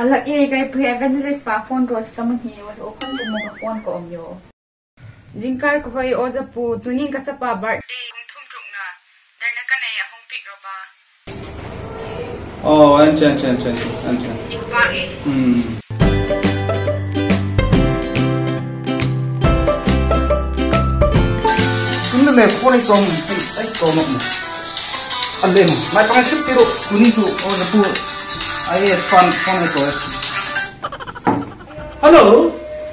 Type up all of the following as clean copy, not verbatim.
Alak ye kay pre evangelist pa phone ros kam hi o khon tu mo phone ko om yo. Jingkar ko hoi oza pu tuning ka sa pa birthday kum thum truk na dar na kanai a hong pik ro ba. Oh, ancha. Ik pa e. Ini le phone kom ai kom mo. Alem, mai pangasip tiro tuning tu oza pu ai phone ko. Hello.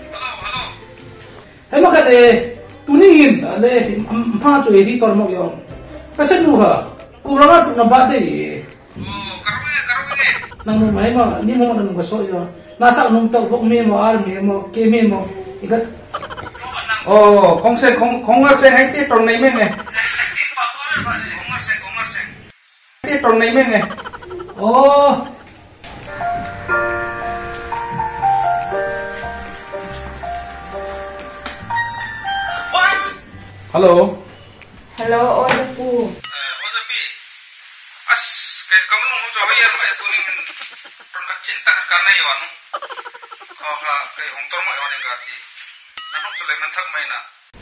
Hello kade tuning ale ma tu edi tor mo yo. Kasan nu ha? Kurang tu na ba de. Oh, karone. Nang mo mai ma ni mo nang so yo. Nasa nung tao vok me mo ar me mo ke me mo. Ikat. Oh, kongse hai ti tor nei me nge. Kongse. Ti tor nei me nge. Oh. Hello. Hello oza pu. Oza pi. As kay kamu nung jo yar ma tuning product cinta karna yo anu. Ko ha kay hong tor ma yo ning gati. Na hong chulai man thak mai na.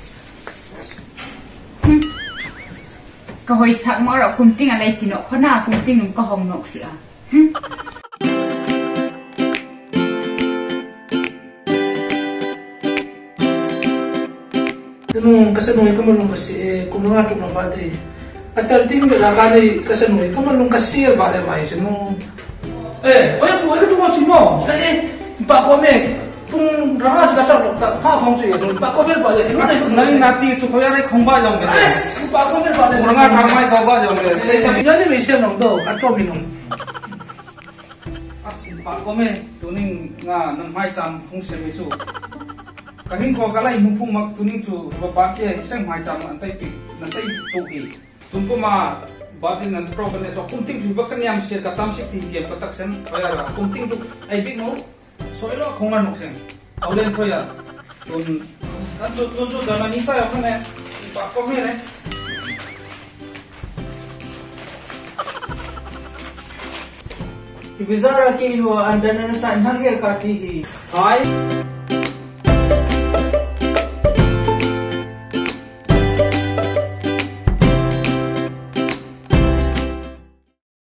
Ka hoi sak ma ro kum ting alai tino khona kum ting num ka hong nok si a. Nung kasanui kamalung kasi kumunga tuk ng bade. Katal ting lagani kasanui kamalung kasi bade mai sino. Oya po ito mo sino. Pa kome tung rahat katal pa kong siya. Pa kome bade. Nang nati su khoya rai khongba jong ge. Pa kome bade. Kuranga thamai ba jong ge. Yani mai siya nong do kato minong. As pa kome tuning nga nang mai cham hong se me su. Kahing ko kalai mupung mak tuning tu bapate iseng mai cham antai pi nantai tuki tumpo ma batin nan pro bane so kunting ju bakan yam share katam sik tin jem katak sen oyara kunting tu ai big no soilo khongan nok sen aulen khoya tun kan tu dana ni sa yo khane pa ko me ne Ibizara ki ho andana na sa inhal her ka ti hi. hai